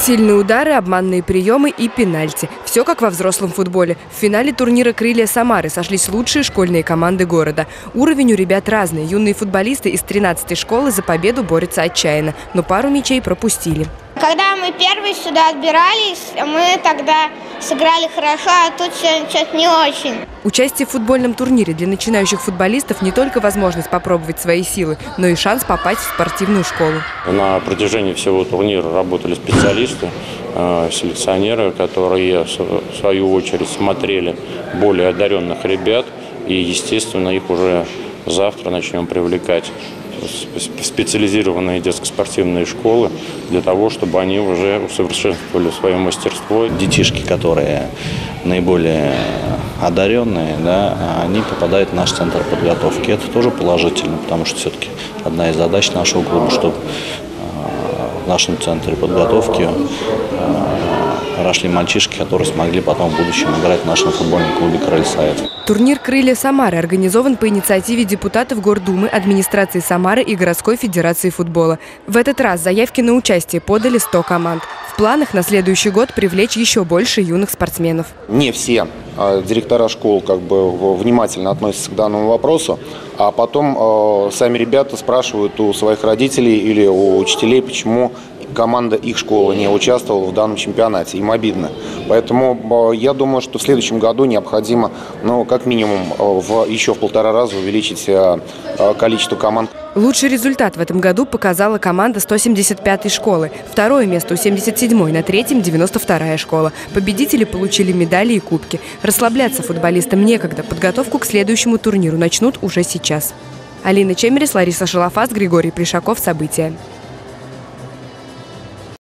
Сильные удары, обманные приемы и пенальти. Все как во взрослом футболе. В финале турнира «Крылья Самары» сошлись лучшие школьные команды города. Уровень у ребят разный. Юные футболисты из 13-й школы за победу борются отчаянно, но пару мячей пропустили. Когда мы первые сюда отбирались, мы тогда сыграли хорошо, а тут что-то не очень. Участие в футбольном турнире для начинающих футболистов не только возможность попробовать свои силы, но и шанс попасть в спортивную школу. На протяжении всего турнира работали специалисты, селекционеры, которые, в свою очередь, смотрели более одаренных ребят. И, естественно, их уже завтра начнем привлекать в специализированные детско-спортивные школы для того, чтобы они уже усовершенствовали свое мастерство. Детишки, которые наиболее одаренные, да, они попадают в наш центр подготовки. Это тоже положительно, потому что все-таки одна из задач нашего клуба, чтобы в нашем центре подготовки росли мальчишки, которые смогли потом в будущем играть в нашем футбольном клубе «Крылья-Совет». Турнир «Крылья Самары» организован по инициативе депутатов Гордумы, администрации Самары и Городской федерации футбола. В этот раз заявки на участие подали 100 команд. В планах на следующий год привлечь еще больше юных спортсменов. Не все директора школ внимательно относятся к данному вопросу, а потом сами ребята спрашивают у своих родителей или у учителей, почему команда их школы не участвовала в данном чемпионате. Им обидно. Поэтому я думаю, что в следующем году необходимо, как минимум, еще в 1,5 раза увеличить количество команд. Лучший результат в этом году показала команда 175-й школы. Второе место у 77-й, на третьем 92-я школа. Победители получили медали и кубки. Расслабляться футболистам некогда. Подготовку к следующему турниру начнут уже сейчас. Алина Чемерис, Лариса Шалафас, Григорий Пришаков. События.